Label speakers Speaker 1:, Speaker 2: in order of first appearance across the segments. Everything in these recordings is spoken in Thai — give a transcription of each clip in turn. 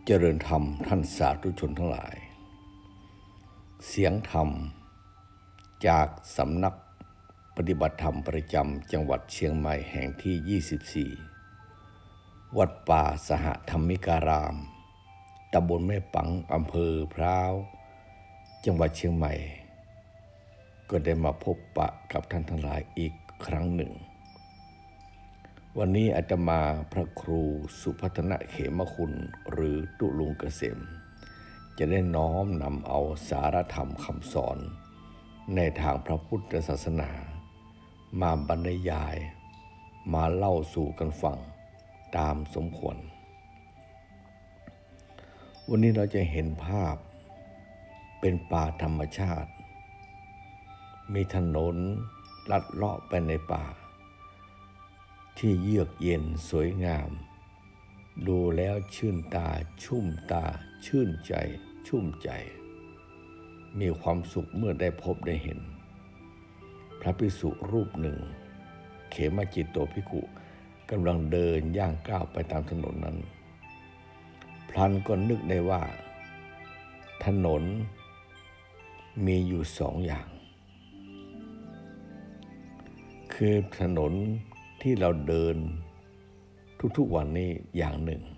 Speaker 1: เจริญธรรมท่านสาธุชนทั้งหลายเสียงธรรมจากสำนักปฏิบัติธรรมประจำจังหวัดเชียงใหม่แห่งที่ 24 วัดป่าสหธรรมิการามตำบลแม่ปังอำเภอพร้าวจังหวัดเชียงใหม่ก็ได้มาพบปะกับท่านทั้งหลายอีกครั้งหนึ่งวันนี้อาตมาพระครูสุพัฒนเขมคุณหรือตุลุงเกษมจะได้น้อมนำเอาสารธรรมคำสอนในทางพระพุทธศาสนามาบรรยายมาเล่าสู่กันฟังตามสมควรวันนี้เราจะเห็นภาพเป็นป่าธรรมชาติมีถนนลัดเลาะไปในป่าที่เยือกเย็นสวยงามดูแล้วชื่นตาชุ่มตาชื่นใจชุ่มใจมีความสุขเมื่อได้พบได้เห็นพระภิกษุรูปหนึ่งเขมจิตโตภิกขุกำลังเดินย่างก้าวไปตามถนนนั้นพลันก็นึกได้ว่าถนนมีอยู่สองอย่างคือถนนที่เราเดินทุกๆวันนี้อย่างหนึ่ง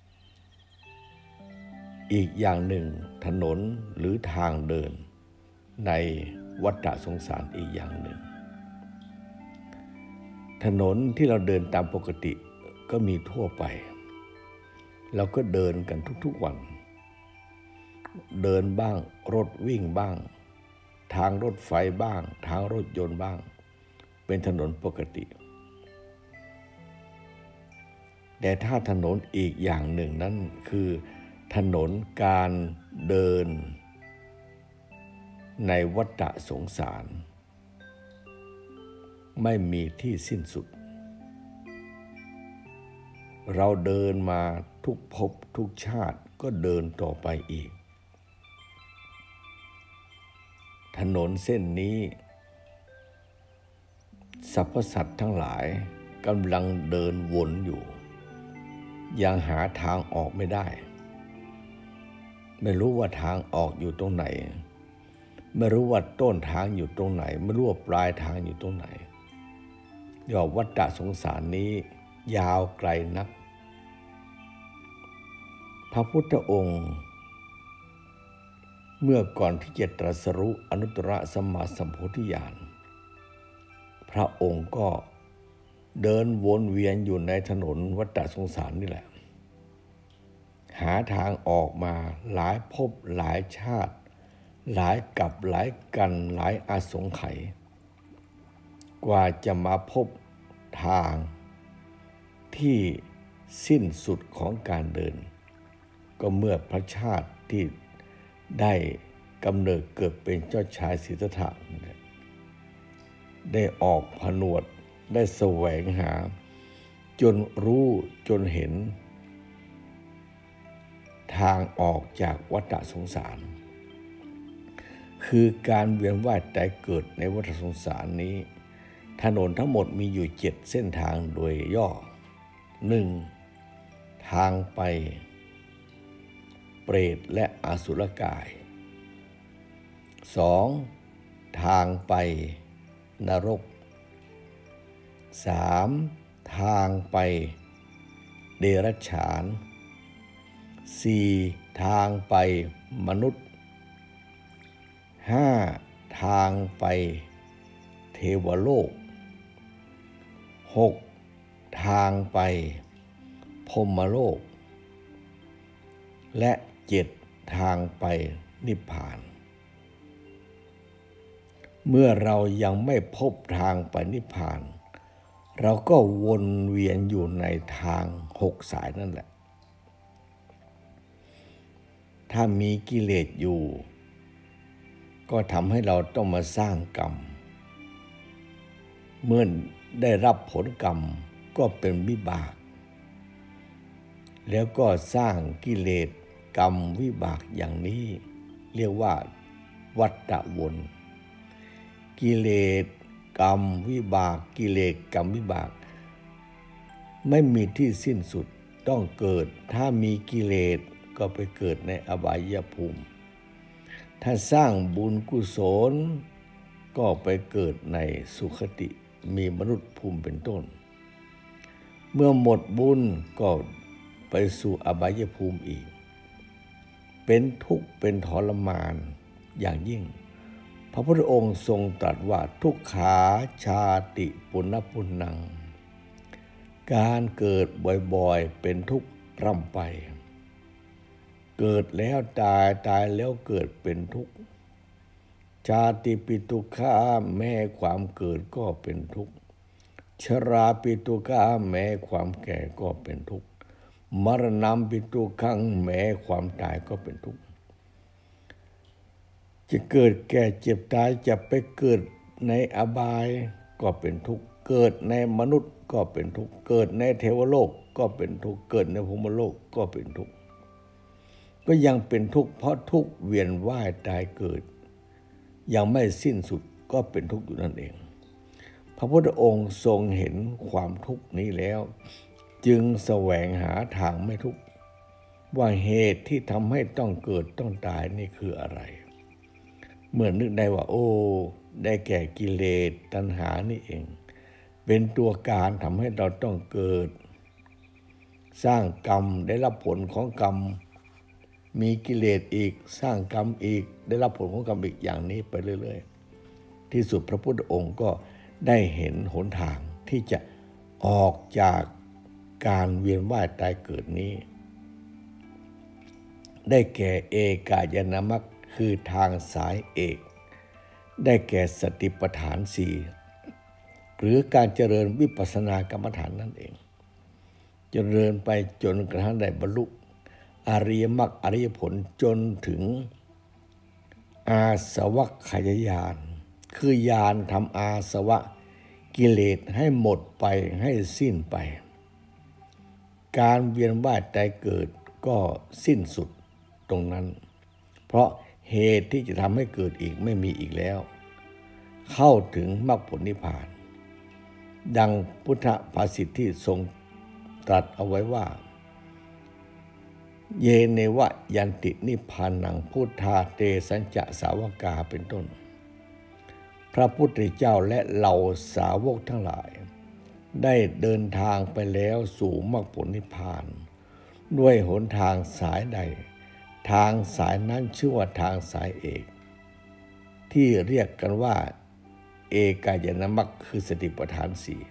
Speaker 1: อีกอย่างหนึ่งถนนหรือทางเดินในวัฏสงสารอีกอย่างหนึ่งถนนที่เราเดินตามปกติก็มีทั่วไปเราก็เดินกันทุกๆวันเดินบ้างรถวิ่งบ้างทางรถไฟบ้างทางรถยนต์บ้างเป็นถนนปกติแต่ถ้าถนนอีกอย่างหนึ่งนั้นคือถนนการเดินในวัฏสงสารไม่มีที่สิ้นสุดเราเดินมาทุกภพทุกชาติก็เดินต่อไปอีกถนนเส้นนี้สรรพสัตว์ทั้งหลายกำลังเดินวนอยู่ยังหาทางออกไม่ได้ไม่รู้ว่าทางออกอยู่ตรงไหนไม่รู้ว่าต้นทางอยู่ตรงไหนไม่รู้ว่าปลายทางอยู่ตรงไหนยอดวัฏสงสารนี้ยาวไกลนักพระพุทธองค์เมื่อก่อนที่จะตรัสรู้อนุตตรสัมมาสัมโพธิญาณพระองค์ก็เดินวนเวียนอยู่ในถนนวัฏสงสารนี่แหละหาทางออกมาหลายภพหลายชาติหลายกับหลายกันหลายอาสงไขยกว่าจะมาพบทางที่สิ้นสุดของการเดินก็เมื่อพระชาติที่ได้กำเนิดเกิดเป็นเจ้าชายสิทธัตถะได้ออกผนวดได้แสวงหาจนรู้จนเห็นทางออกจากวัฏสงสารคือการเวียนว่ายตายเกิดในวัฏสงสารนี้ถนนทั้งหมดมีอยู่7เส้นทางโดยย่อ 1. ทางไปเปรตและอสุรกาย 2. ทางไปนรก 3. ทางไปเดรัจฉาน 4. ทางไปมนุษย์ 5. ทางไปเทวโลก 6. ทางไปพรหมโลกและ 7. ทางไปนิพพานเมื่อเรายังไม่พบทางไปนิพพานเราก็วนเวียนอยู่ในทาง6สายนั่นแหละถ้ามีกิเลสอยู่ก็ทำให้เราต้องมาสร้างกรรมเมื่อได้รับผลกรรมก็เป็นวิบากแล้วก็สร้างกิเลสกรรมวิบากอย่างนี้เรียกว่าวัฏวนกิเลสกรรมวิบากกิเลสกรรมวิบากไม่มีที่สิ้นสุดต้องเกิดถ้ามีกิเลสก็ไปเกิดในอบายภูมิถ้าสร้างบุญกุศลก็ไปเกิดในสุคติมีมนุษย์ภูมิเป็นต้นเมื่อหมดบุญก็ไปสู่อบายภูมิอีกเป็นทุกข์เป็นทรมานอย่างยิ่งพระพุทธองค์ทรงตรัสว่าทุกขาชาติปุณณปุณังการเกิดบ่อยๆเป็นทุกข์ร่ำไปเกิดแล้วตายตายแล้วเกิดเป็นทุกข์ชาติปิทุกขาแม้ความเกิดก็เป็นทุกข์ชราปิทุกขาแม้ความแก่ก็เป็นทุกข์มรณะปิทุกขังแม้ความตายก็เป็นทุกข์จะเกิดแก่เจ็บตายจะไปเกิดในอบายก็เป็นทุกข์เกิดในมนุษย์ก็เป็นทุกข์เกิดในเทวโลกก็เป็นทุกข์เกิดในพรหมโลกก็เป็นทุกข์ก็ยังเป็นทุกข์เพราะทุกข์เวียนว่ายตายเกิดยังไม่สิ้นสุดก็เป็นทุกข์อยู่นั่นเองพระพุทธองค์ทรงเห็นความทุกข์นี้แล้วจึงแสวงหาทางไม่ทุกข์ว่าเหตุที่ทำให้ต้องเกิดต้องตายนี่คืออะไรเมื่อนึกได้ว่าโอ้ได้แก่กิเลสตัณหานี่เองเป็นตัวการทำให้เราต้องเกิดสร้างกรรมได้รับผลของกรรมมีกิเลสอีกสร้างกรรมอีกได้รับผลของกรรมอีกอย่างนี้ไปเรื่อยๆที่สุดพระพุทธองค์ก็ได้เห็นหนทางที่จะออกจากการเวียนว่ายตายเกิดนี้ได้แก่เอกายนามัคคือทางสายเอกได้แก่สติปัฏฐานสี่หรือการเจริญวิปัสสนากรรมฐานนั่นเองเจริญไปจนกระทั่งได้บรรลุอริยมรรคอริยผลจนถึงอาสวัคคยญาณคือญาณทำอาสวะกิเลสให้หมดไปให้สิ้นไปการเวียนว่ายตายเกิดก็สิ้นสุดตรงนั้นเพราะเหตุที่จะทำให้เกิดอีกไม่มีอีกแล้วเข้าถึงมรรคผลนิพพานดังพุทธภาษิตที่ทรงตรัสเอาไว้ว่าเยเนวะยันตินิพพานังพุทธาเตสัญจะสาวกาเป็นต้นพระพุทธเจ้าและเหล่าสาวกทั้งหลายได้เดินทางไปแล้วสู่มรรคผลนิพพานด้วยหนทางสายใดทางสายนั้นชื่อว่าทางสายเอกที่เรียกกันว่าเอกายนามัคคือสติปัฏฐานสี่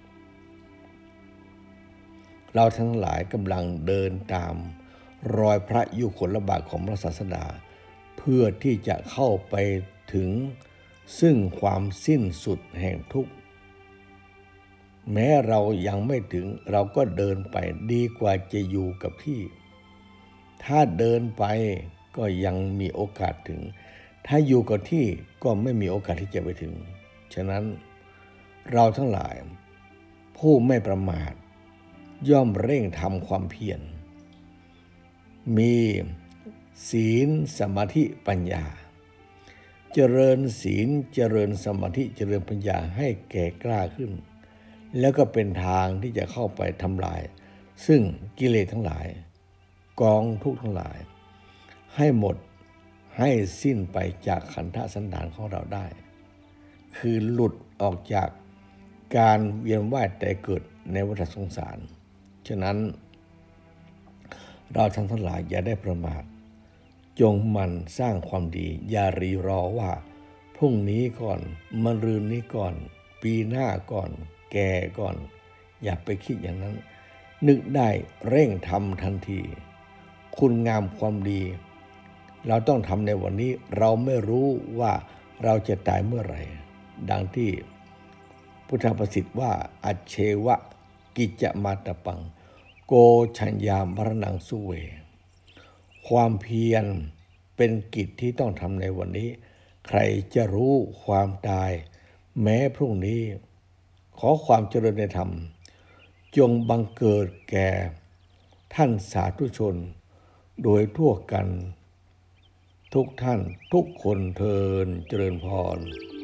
Speaker 1: เราทั้งหลายกำลังเดินตามรอยพระยุคลบาทของพระศาสดาเพื่อที่จะเข้าไปถึงซึ่งความสิ้นสุดแห่งทุกข์แม้เรายังไม่ถึงเราก็เดินไปดีกว่าจะอยู่กับที่ถ้าเดินไปก็ยังมีโอกาสถึงถ้าอยู่กับที่ก็ไม่มีโอกาสที่จะไปถึงฉะนั้นเราทั้งหลายผู้ไม่ประมาทย่อมเร่งทำความเพียรมีศีลสมาธิปัญญาเจริญศีลเจริญสมาธิเจริญปัญญาให้แก่กล้าขึ้นแล้วก็เป็นทางที่จะเข้าไปทำลายซึ่งกิเลสทั้งหลายกองทุกข์ทั้งหลายให้หมดให้สิ้นไปจากขันธสันดานของเราได้คือหลุดออกจากการเวียนว่ายตายเกิดในวัฏสงสารฉะนั้นเราทั้งหลายอย่าได้ประมาทจงหมั่นสร้างความดีอย่ารีรอว่าพรุ่งนี้ก่อนมะรืนนี้ก่อนปีหน้าก่อนแก่ก่อนอย่าไปคิดอย่างนั้นนึกได้เร่งทำทันทีคุณงามความดีเราต้องทำในวันนี้เราไม่รู้ว่าเราจะตายเมื่อไหร่ดังที่พุทธภาษิตว่าอัจเชวะกิจจะมาตปังโกชัญญามรณังสุเวความเพียรเป็นกิจที่ต้องทำในวันนี้ใครจะรู้ความตายแม้พรุ่งนี้ขอความเจริญในธรรมจงบังเกิดแก่ท่านสาธุชนโดยทั่วกันทุกท่านทุกคนเทอญเจริญพร